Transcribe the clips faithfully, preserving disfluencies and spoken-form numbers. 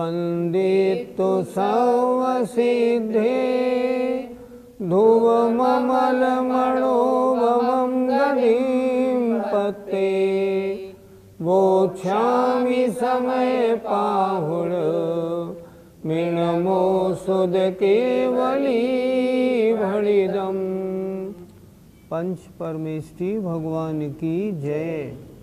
वन्दितु सर्वसिद्धे ध्रुवममलमणोभवं गतिं पते वोच्छामि समय पाहुर मिणमो सुध केवली भणिदम। पंच परमेष्ठी भगवान की जय।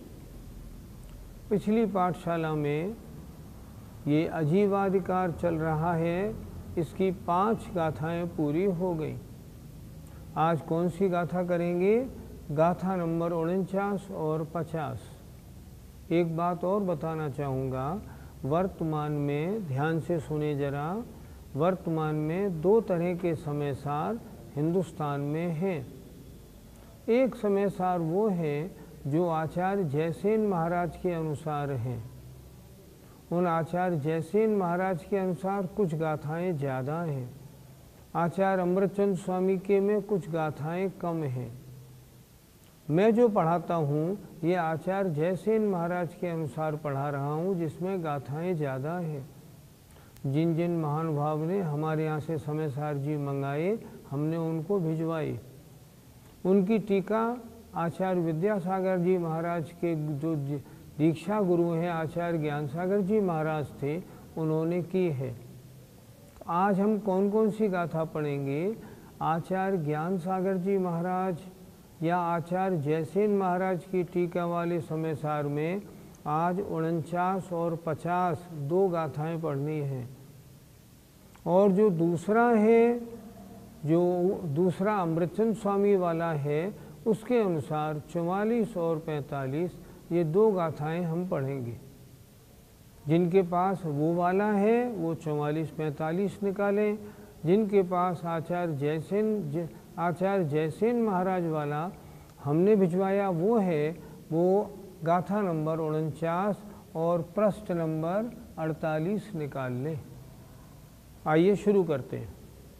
पिछली पाठशाला में ये अजीवाधिकार चल रहा है, इसकी पांच गाथाएं पूरी हो गई। आज कौन सी गाथा करेंगे? गाथा नंबर उनचास और पचास। एक बात और बताना चाहूँगा, वर्तमान में ध्यान से सुने जरा, वर्तमान में दो तरह के समय सार हिंदुस्तान में हैं। एक समय सार वो है जो आचार्य जयसेन महाराज के अनुसार हैं। उन आचार्य जयसेन महाराज के अनुसार कुछ गाथाएं ज़्यादा हैं, आचार्य अमृतचंद स्वामी के में कुछ गाथाएं कम हैं। मैं जो पढ़ाता हूँ ये आचार्य जयसेन महाराज के अनुसार पढ़ा रहा हूँ, जिसमें गाथाएं ज़्यादा हैं। जिन जिन महानुभाव ने हमारे यहाँ से समय सार जी मंगाए, हमने उनको भिजवाई। उनकी टीका आचार्य विद्यासागर जी महाराज के जो दीक्षा गुरु हैं, आचार्य ज्ञान सागर जी महाराज थे, उन्होंने की है। आज हम कौन कौन सी गाथा पढ़ेंगे? आचार्य ज्ञान सागर जी महाराज या आचार्य जयसेन महाराज की टीका वाले समय सार में आज उनचास और पचास दो गाथाएं पढ़नी हैं। और जो दूसरा है, जो दूसरा अमृतचंद स्वामी वाला है, उसके अनुसार चौवालीस और पैंतालीस ये दो गाथाएं हम पढ़ेंगे। जिनके पास वो वाला है वो चौवालीस पैंतालीस निकालें। जिनके पास आचार्य जयसेन आचार्य जयसेन महाराज वाला हमने भिजवाया वो है, वो गाथा नंबर उनचास और पृष्ठ नंबर अड़तालीस निकाल लें। आइए शुरू करते हैं।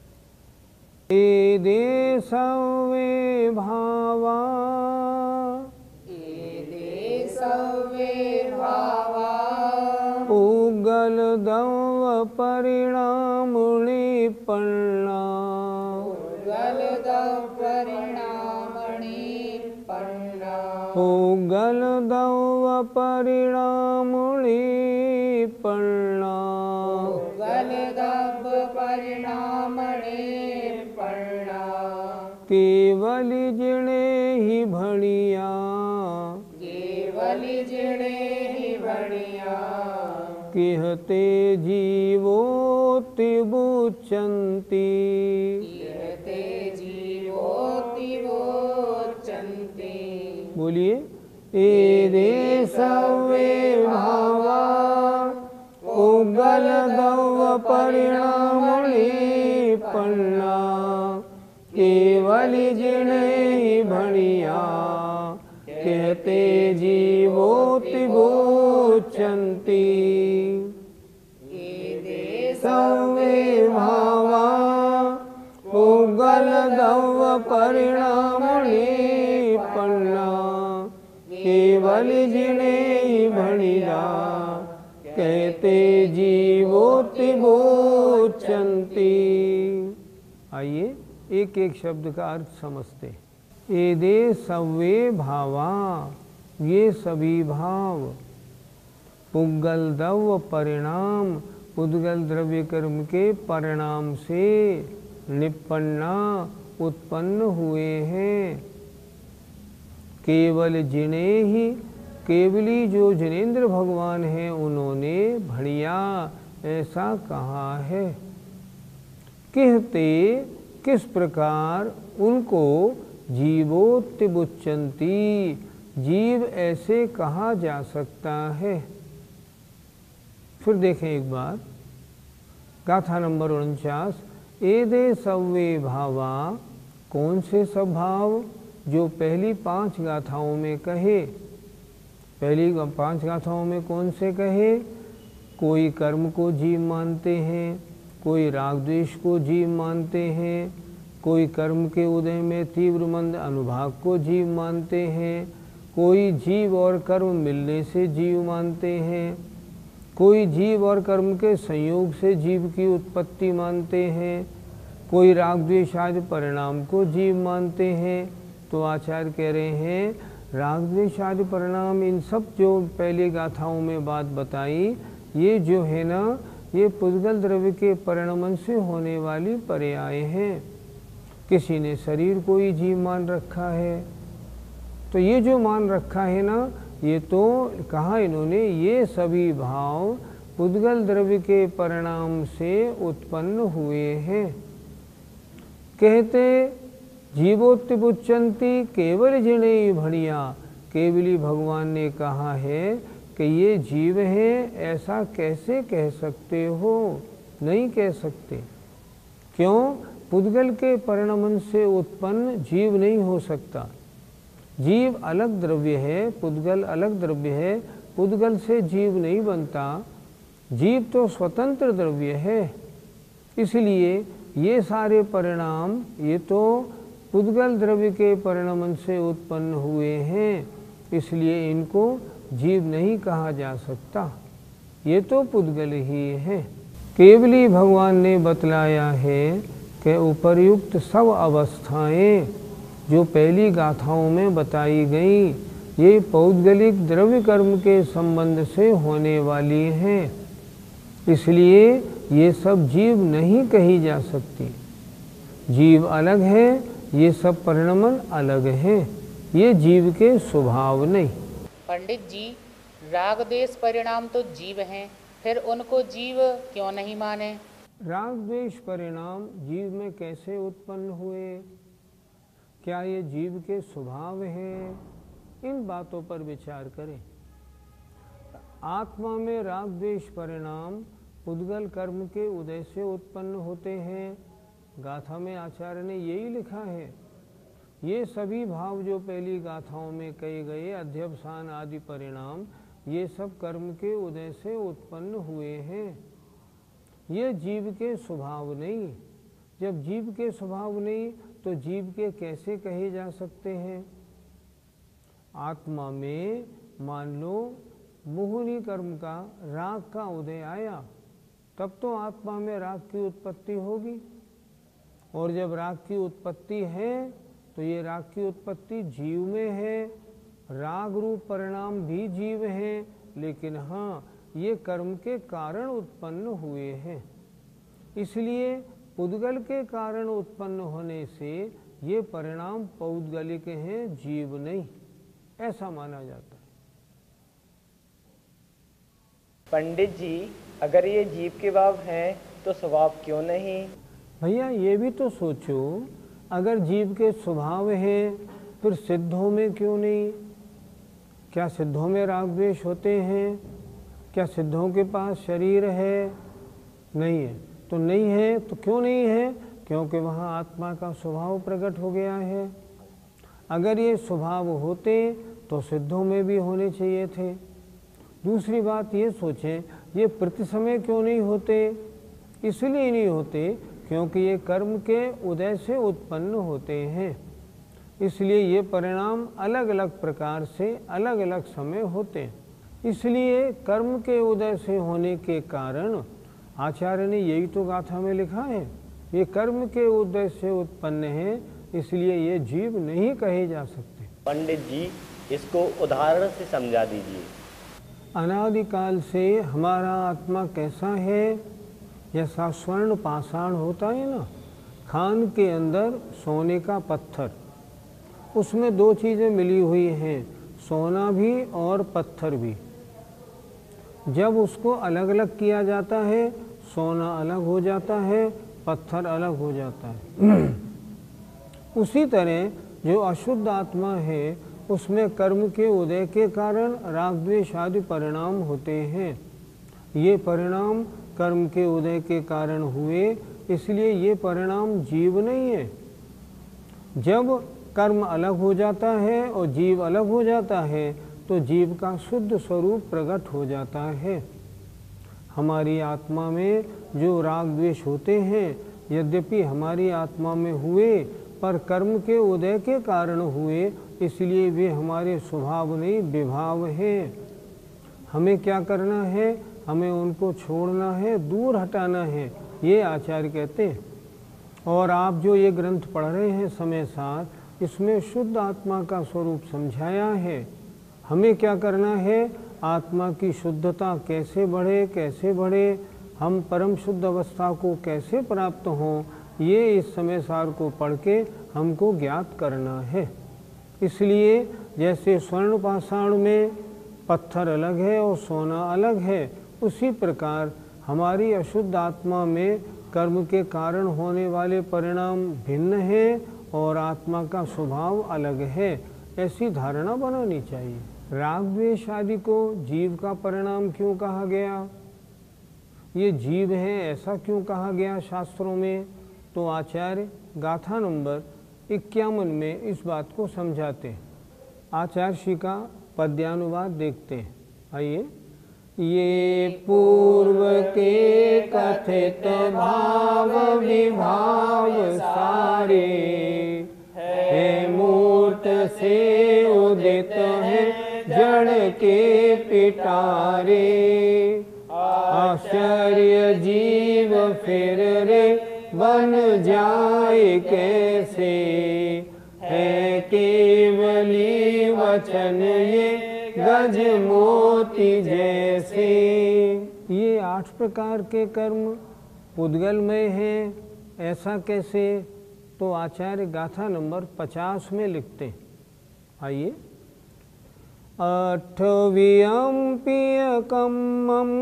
ए दे सवे भावा, उगल दव परिणामणि पन्ना, उगल दव परिणामणि पन्ना, उगल दव परिणामणि पन्ना, उगल दव परिणामणि पन्ना, केवली जिणे ही भणिया, केवली जिणे ही भणिया, कहते जीवोति बुचंती, कहते जीवोति बुचंती। बोलिए। ए रे सवे भावा, उगल दव परिणामणि पन्ना, केवली जिणे ही भणिया, कहते जीवोति बुचंती। सवे भावा, उगल दव परिणामणि पन्ना, केवली जिणे ही भणिया, कहते जीवोति बुचंती। आइए एक एक शब्द का अर्थ समझते। एदे सवे भावा, ये सभी भाव, पुद्गल द्रव परिणाम, पुद्गल द्रव्य कर्म के परिणाम से निपन्ना उत्पन्न हुए हैं। केवल जिने ही, केवली जो जिनेन्द्र भगवान हैं उन्होंने भणिया ऐसा कहा है। कहते किस प्रकार उनको जीवोति बुचंती, जीव ऐसे कहा जा सकता है। फिर देखें एक बार गाथा नंबर उनचास। एदे सवे भावा, कौन से सब भाव जो पहली पांच गाथाओं में कहे। पहली पांच गाथाओं में कौन से कहे? कोई कर्म को जीव मानते हैं, कोई राग द्वेष को जीव मानते हैं, कोई कर्म के उदय में तीव्र मंद अनुभाग को जीव मानते हैं, कोई जीव और कर्म मिलने से जीव मानते हैं, कोई जीव और कर्म के संयोग से जीव की उत्पत्ति मानते हैं, कोई राग द्वेष आदि परिणाम को जीव मानते हैं। तो आचार्य कह रहे हैं राग द्वेष आदि परिणाम, इन सब जो पहले गाथाओं में बात बताई, ये जो है ना, ये पुद्गल द्रव्य के परिणमन से होने वाली पर्याय हैं। किसी ने शरीर को ही जीव मान रखा है, तो ये जो मान रखा है ना, ये तो कहा इन्होंने ये सभी भाव पुद्गल द्रव्य के परिणाम से उत्पन्न हुए हैं। कहते जीवोत्तिपुच्चन्ति केवल जिणे भणिया, केवली भगवान ने कहा है कि ये जीव हैं, ऐसा कैसे कह सकते हो? नहीं कह सकते। क्यों? पुद्गल के परिणमन से उत्पन्न जीव नहीं हो सकता। जीव अलग द्रव्य है, पुद्गल अलग द्रव्य है। पुद्गल से जीव नहीं बनता, जीव तो स्वतंत्र द्रव्य है। इसलिए ये सारे परिणाम ये तो पुद्गल द्रव्य के परिणमन से उत्पन्न हुए हैं, इसलिए इनको जीव नहीं कहा जा सकता, ये तो पुद्गल ही है। केवली भगवान ने बतलाया है कि उपर्युक्त सब अवस्थाएं जो पहली गाथाओं में बताई गई, ये पौद्गलिक द्रव्य कर्म के संबंध से होने वाली हैं, इसलिए ये सब जीव नहीं कही जा सकती। जीव अलग है, ये सब परिणमन अलग है, ये जीव के स्वभाव नहीं। पंडित जी, राग द्वेष परिणाम तो जीव हैं, फिर उनको जीव क्यों नहीं माने? राग द्वेष परिणाम जीव में कैसे उत्पन्न हुए? क्या ये जीव के स्वभाव हैं? इन बातों पर विचार करें। आत्मा में राग द्वेष परिणाम पुद्गल कर्म के उदय से उत्पन्न होते हैं। गाथा में आचार्य ने यही लिखा है। ये सभी भाव जो पहली गाथाओं में कहे गए, अध्यवसान आदि परिणाम, ये सब कर्म के उदय से उत्पन्न हुए हैं। ये जीव के स्वभाव नहीं। जब जीव के स्वभाव नहीं तो जीव के कैसे कहे जा सकते हैं? आत्मा में मान लो मोहनी कर्म का, राग का उदय आया, तब तो आत्मा में राग की उत्पत्ति होगी। और जब राग की उत्पत्ति है तो ये राग की उत्पत्ति जीव में है। राग रूप परिणाम भी जीव है, लेकिन हाँ, ये कर्म के कारण उत्पन्न हुए हैं। इसलिए पुद्गल के कारण उत्पन्न होने से ये परिणाम पौद्गलिक हैं, जीव नहीं, ऐसा माना जाता है। पंडित जी, अगर ये जीव के भाव हैं तो स्वभाव क्यों नहीं? भैया ये भी तो सोचो, अगर जीव के स्वभाव है फिर सिद्धों में क्यों नहीं? क्या सिद्धों में राग द्वेष होते हैं? क्या सिद्धों के पास शरीर है? नहीं है। तो नहीं है तो क्यों नहीं है? क्योंकि वहाँ आत्मा का स्वभाव प्रकट हो गया है। अगर ये स्वभाव होते तो सिद्धों में भी होने चाहिए थे। दूसरी बात ये सोचें, ये प्रति समय क्यों नहीं होते? इसलिए नहीं होते क्योंकि ये कर्म के उदय से उत्पन्न होते हैं, इसलिए ये परिणाम अलग अलग प्रकार से अलग अलग समय होते हैं। इसलिए कर्म के उदय से होने के कारण आचार्य ने यही तो गाथा में लिखा है, ये कर्म के उदय से उत्पन्न है, इसलिए ये जीव नहीं कहे जा सकते। पंडित जी, इसको उदाहरण से समझा दीजिए। अनादिकाल से हमारा आत्मा कैसा है? जैसा स्वर्ण पाषाण होता है ना, खान के अंदर सोने का पत्थर, उसमें दो चीज़ें मिली हुई हैं, सोना भी और पत्थर भी। जब उसको अलग अलग किया जाता है, सोना अलग हो जाता है, पत्थर अलग हो जाता है। उसी तरह जो अशुद्ध आत्मा है, उसमें कर्म के उदय के कारण राग द्वेष आदि परिणाम होते हैं। ये परिणाम कर्म के उदय के कारण हुए, इसलिए ये परिणाम जीव नहीं है। जब कर्म अलग हो जाता है और जीव अलग हो जाता है तो जीव का शुद्ध स्वरूप प्रकट हो जाता है। हमारी आत्मा में जो राग द्वेष होते हैं, यद्यपि हमारी आत्मा में हुए पर कर्म के उदय के कारण हुए, इसलिए वे हमारे स्वभाव नहीं, विभाव हैं। हमें क्या करना है? हमें उनको छोड़ना है, दूर हटाना है, ये आचार्य कहते हैं। और आप जो ये ग्रंथ पढ़ रहे हैं समय साथ, इसमें शुद्ध आत्मा का स्वरूप समझाया है। हमें क्या करना है, आत्मा की शुद्धता कैसे बढ़े, कैसे बढ़े, हम परम शुद्ध अवस्था को कैसे प्राप्त हों, ये इस समय सार को पढ़ के हमको ज्ञात करना है। इसलिए जैसे स्वर्ण पाषाण में पत्थर अलग है और सोना अलग है, उसी प्रकार हमारी अशुद्ध आत्मा में कर्म के कारण होने वाले परिणाम भिन्न हैं और आत्मा का स्वभाव अलग है, ऐसी धारणा बनानी चाहिए। राग द्वेष आदि को जीव का परिणाम क्यों कहा गया, ये जीव है ऐसा क्यों कहा गया शास्त्रों में, तो आचार्य गाथा नंबर इक्यावन में इस बात को समझाते हैं। आचार्य श्री का पद्यानुवाद देखते हैं, आइए। ये पूर्व के कथित भाव विभाव सारे, है मूर्त से उदित है जड़ के पिटारे। आश्चर्य जीव फिर रे बन जाए कैसे, है केवली वचन ये गज मोती जैसे। ये आठ प्रकार के कर्म पुद्गलमय हैं, ऐसा कैसे, तो आचार्य गाथा नंबर पचास में लिखते हैं, आइए। अठवियम्पियकम्मम्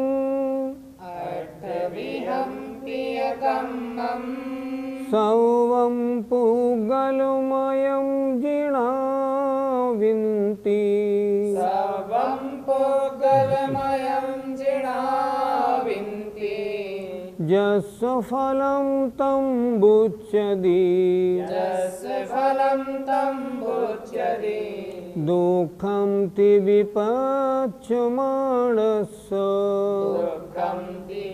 अठविहम्पियकम्मम् सर्वं पुद्गलमयं जिनाविन्ति। सर्वं पुद्गलमयं जिनाविन्ति। यस्य फलं तं बुच्यति, यस्य फलं तं बुच्यति। दुःखं ति विपच्यमानस्य, दुःखं ति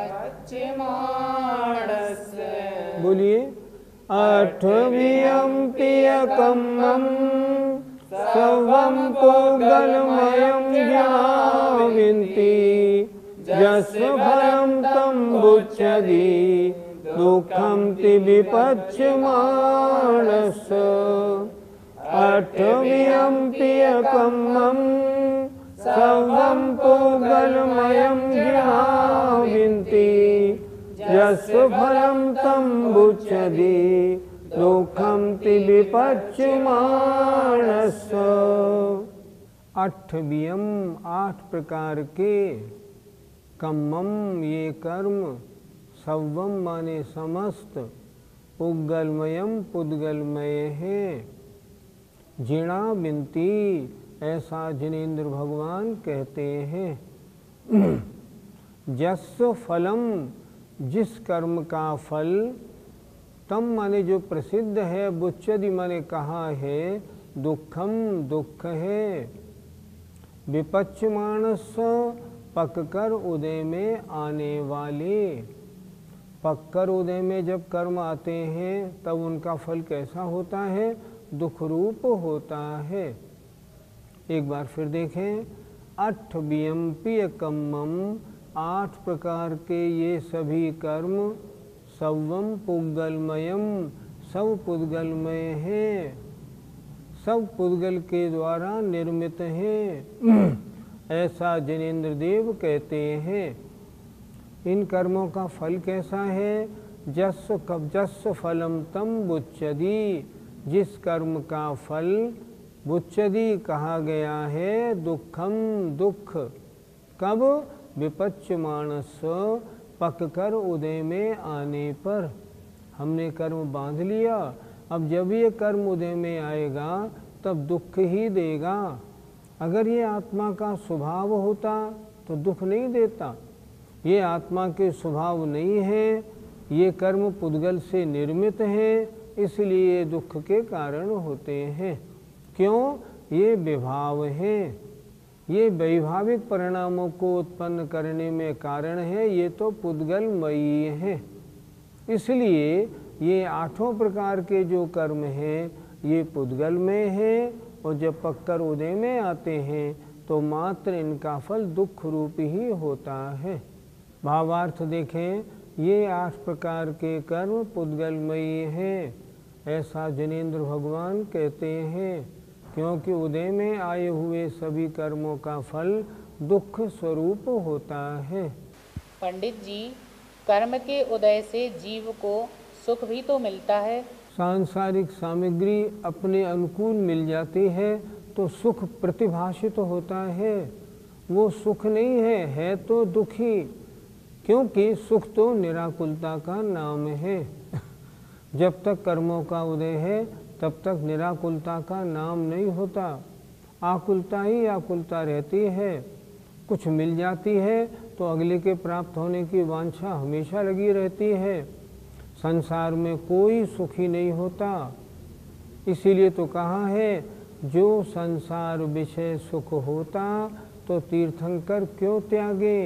विपच्यमानस्य। बोलिए। अठवियम्पियकम्मम् सर्वं पुद्गलमयं जिनाविन्ति। यस्य फलं तं बुच्यति, दुःखं ति विपच्यमानस्य। अठवियम्पियकम्मम् सर्वं पुद्गलमयं जिनाविन्ति। यस्य फलं तं बुच्यति, दुःखं ति विपच्यमानस्य। अठवियम आठ प्रकार के, कम्मम ये कर्म, सव्वम माने समस्त, पुद्गलमयम पुद्गलमय है, जिणा बिनती ऐसा जिनेन्द्र भगवान कहते हैं। यस्य फलम जिस कर्म का फल, तम माने जो प्रसिद्ध है, बुच्यति माने कहा है, दुखम दुख है, विपच्यमानस पककर उदय में आने वाले। पककर उदय में जब कर्म आते हैं तब उनका फल कैसा होता है, दुख रूप होता है। एक बार फिर देखें। अठवियम्पियकम्मम् आठ प्रकार के ये सभी कर्म, सव्वम पुद्गलमयम सब पुद्गलमय है, सब पुद्गल के द्वारा निर्मित है, ऐसा जिनेन्द्र देव कहते हैं। इन कर्मों का फल कैसा है, जस् कब जस् फलम तम बुच्यति, जिस कर्म का फल बुच्यति कहा गया है, दुखम दुख, कब, विपच्यमानस पककर उदय में आने पर। हमने कर्म बांध लिया, अब जब ये कर्म उदय में आएगा तब दुख ही देगा। अगर ये आत्मा का स्वभाव होता तो दुख नहीं देता। ये आत्मा के स्वभाव नहीं है, ये कर्म पुद्गल से निर्मित है, इसलिए दुख के कारण होते हैं। क्यों, ये विभाव है, ये वैभाविक परिणामों को उत्पन्न करने में कारण है, ये तो पुद्गलमयी है। इसलिए ये आठों प्रकार के जो कर्म हैं ये पुद्गलमय हैं, और जब पककर उदय में आते हैं तो मात्र इनका फल दुख रूप ही होता है। भावार्थ देखें, ये आठ प्रकार के कर्म पुद्गलमयी हैं, ऐसा जिनेंद्र भगवान कहते हैं, क्योंकि उदय में आए हुए सभी कर्मों का फल दुख स्वरूप होता है। पंडित जी, कर्म के उदय से जीव को सुख भी तो मिलता है। सांसारिक सामग्री अपने अनुकूल मिल जाती है तो सुख प्रतिभाषित तो होता है। वो सुख नहीं है, है तो दुखी, क्योंकि सुख तो निराकुलता का नाम है। जब तक कर्मों का उदय है तब तक निराकुलता का नाम नहीं होता, आकुलता ही आकुलता रहती है। कुछ मिल जाती है तो अगले के प्राप्त होने की वांछा हमेशा लगी रहती है। संसार में कोई सुखी नहीं होता, इसीलिए तो कहा है, जो संसार विषय सुख होता तो तीर्थंकर क्यों त्यागे।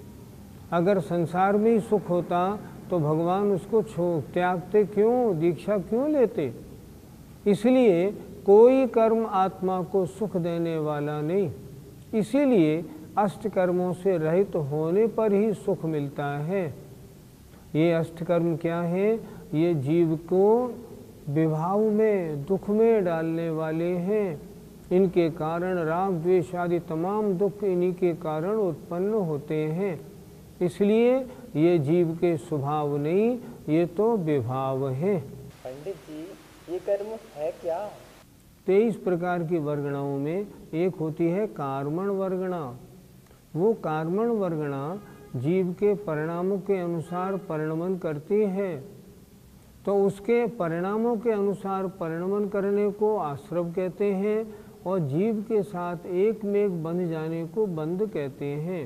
अगर संसार में ही सुख होता तो भगवान उसको छोड़ त्यागते क्यों, दीक्षा क्यों लेते। इसलिए कोई कर्म आत्मा को सुख देने वाला नहीं, इसीलिए अष्ट कर्मों से रहित होने पर ही सुख मिलता है। ये अष्ट कर्म क्या है? ये जीव को विभाव में, दुख में डालने वाले हैं। इनके कारण राग द्वेष आदि तमाम दुख इन्हीं के कारण उत्पन्न होते हैं। इसलिए ये जीव के स्वभाव नहीं, ये तो विभाव है। पंडित जी, ये कर्म है क्या? तेईस प्रकार की वर्गणाओं में एक होती है कार्मण वर्गणा। वो कार्मण वर्गणा जीव के परिणामों के अनुसार परिणमन करती है, तो उसके परिणामों के अनुसार परिणमन करने को आश्रव कहते हैं और जीव के साथ एक में एक बंध जाने को बंध कहते हैं।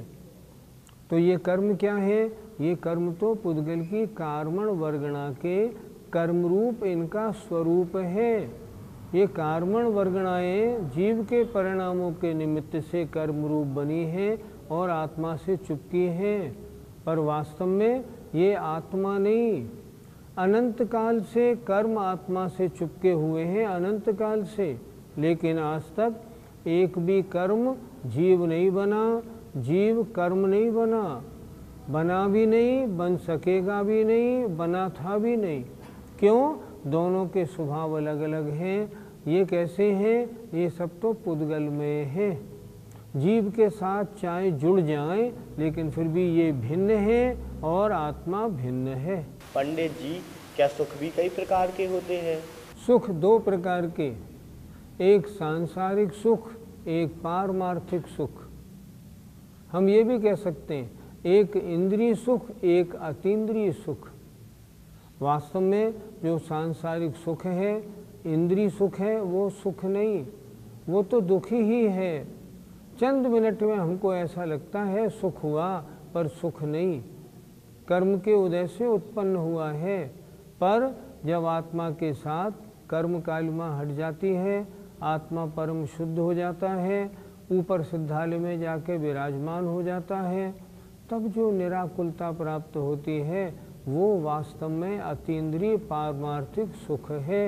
तो ये कर्म क्या है? ये कर्म तो पुद्गल की कार्मण वर्गणा के कर्म रूप इनका स्वरूप है। ये कार्मण वर्गणाएं जीव के परिणामों के निमित्त से कर्म रूप बनी हैं और आत्मा से चुपकी हैं, पर वास्तव में ये आत्मा नहीं। अनंत काल से कर्म आत्मा से चुपके हुए हैं, अनंत काल से, लेकिन आज तक एक भी कर्म जीव नहीं बना, जीव कर्म नहीं बना, बना भी नहीं, बन सकेगा भी नहीं, बना था भी नहीं। क्यों? दोनों के स्वभाव अलग अलग हैं। ये कैसे हैं? ये सब तो पुद्गल में है। जीव के साथ चाहे जुड़ जाएं, लेकिन फिर भी ये भिन्न है और आत्मा भिन्न है। पंडित जी, क्या सुख भी कई प्रकार के होते हैं? सुख दो प्रकार के, एक सांसारिक सुख, एक पारमार्थिक सुख। हम ये भी कह सकते हैं एक इंद्रिय सुख, एक अतीन्द्रिय सुख। वास्तव में जो सांसारिक सुख है, इंद्रिय सुख है, वो सुख नहीं, वो तो दुखी ही है। चंद मिनट में हमको ऐसा लगता है सुख हुआ, पर सुख नहीं, कर्म के उदय से उत्पन्न हुआ है। पर जब आत्मा के साथ कर्म कालिमा हट जाती है, आत्मा परम शुद्ध हो जाता है, ऊपर सिद्धालय में जाके विराजमान हो जाता है, तब जो निराकुलता प्राप्त होती है वो वास्तव में अतीन्द्रिय पारमार्थिक सुख है।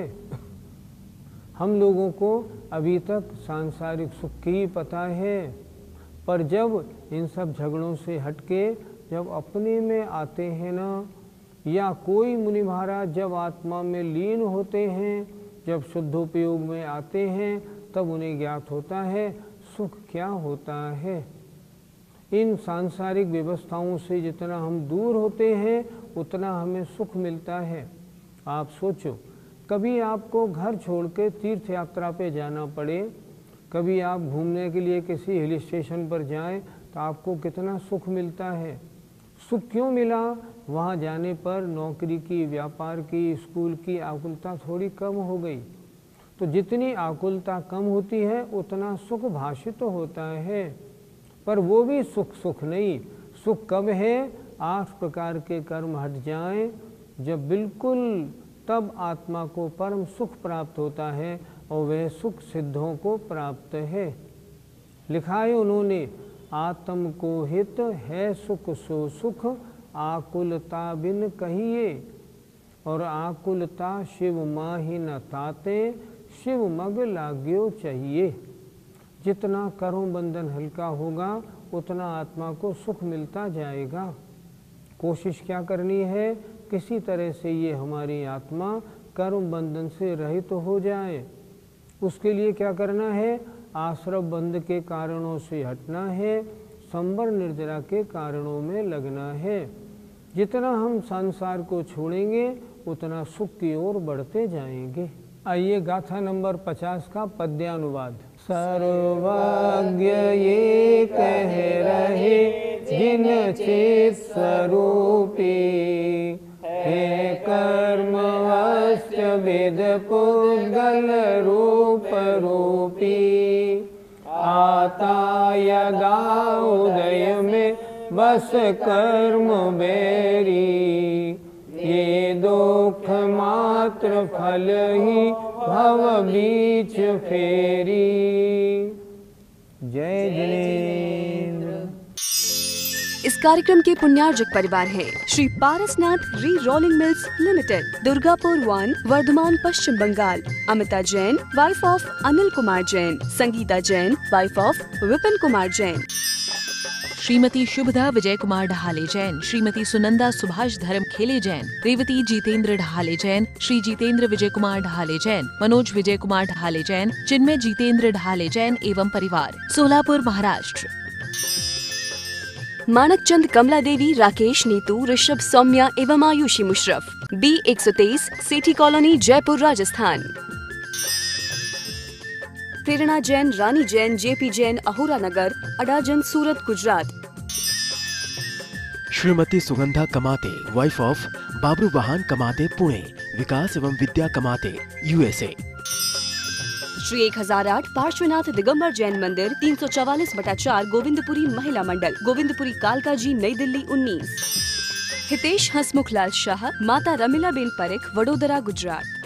हम लोगों को अभी तक सांसारिक सुख की ही पता है, पर जब इन सब झगड़ों से हटके जब अपने में आते हैं ना, या कोई मुनि महाराज जब आत्मा में लीन होते हैं, जब शुद्धोपयोग में आते हैं, तब उन्हें ज्ञात होता है सुख क्या होता है। इन सांसारिक व्यवस्थाओं से जितना हम दूर होते हैं उतना हमें सुख मिलता है। आप सोचो, कभी आपको घर छोड़ के तीर्थ यात्रा पे जाना पड़े, कभी आप घूमने के लिए किसी हिल स्टेशन पर जाएं, तो आपको कितना सुख मिलता है। सुख क्यों मिला? वहाँ जाने पर नौकरी की, व्यापार की, स्कूल की आकुलता थोड़ी कम हो गई। तो जितनी आकुलता कम होती है उतना सुख भाषित तो होता है, पर वो भी सुख सुख नहीं। सुख कब है? आठ प्रकार के कर्म हट जाएं, जब बिल्कुल, तब आत्मा को परम सुख प्राप्त होता है और वह सुख सिद्धों को प्राप्त है। लिखा है उन्होंने, आत्म को हित है सुख सो सुख, आकुलता बिन कहिए, और आकुलता शिव माही न ताते, शिव मग लाग्यो चाहिए। जितना कर्म बंधन हल्का होगा उतना आत्मा को सुख मिलता जाएगा। कोशिश क्या करनी है, किसी तरह से ये हमारी आत्मा कर्म बंधन से रहित तो हो जाए। उसके लिए क्या करना है, आश्रम बंध के कारणों से हटना है, संवर निर्जरा के कारणों में लगना है। जितना हम संसार को छोड़ेंगे उतना सुख की ओर बढ़ते जाएंगे। आइए गाथा नंबर पचास का पद्यानुवाद। सर्वज्ञ ये कह रहे जिन चित स्वरूपी, हे कर्म वश्य विद पुद्गल रूप रूपी। आता यदा उदय में बस कर्म बेरी, ये दुख मात्र फल ही भव बीच फेरी। जय जिनेंद्र। इस कार्यक्रम के पुण्यार्जक परिवार हैं Shri Parasnath re rolling mills limited, Durgapur one, Bardhaman, Paschim Bangal. Amita Jain, wife of Anil Kumar Jain. Sangita Jain, wife of Vipin Kumar Jain. Shrimati Shubhada Vijay Kumar Dhahale Jain, Shrimati Sunanda Subhash Dharm Khele Jain, Revati Jitendra ढहाले Jain, Shri Jitendra विजय कुमार ढहाले जैन, मनोज विजय कुमार ढहाले जैन, चिन्मय जीतेंद्र ढहाले जैन एवं परिवार, सोलापुर, महाराष्ट्र। मानक चंद, कमला देवी, राकेश, नीतू, ऋषभ, सौम्या एवं आयुषी मुशरफ, बी एक सौ तेईस, Sethi colony, Jaipur, Rajasthan. Prerna Jain, Rani Jain, JP Jain, Ahora Nagar, Adajan, Surat, Gujarat. Shrimati Sugandha Kamate, wife of बाबरू बहान कमाते, पुणे, विकास एवं विद्या कमाते, यूएसए। श्री एक हजार आठ पार्श्वनाथ दिगंबर जैन मंदिर, तीन सौ चवालीस बटा चार, गोविंदपुरी महिला मंडल, गोविंदपुरी, कालका जी, नई दिल्ली, उन्नीस। हितेश हसमुखलाल शाह, माता रमीला बेन परेख, वडोदरा, गुजरात।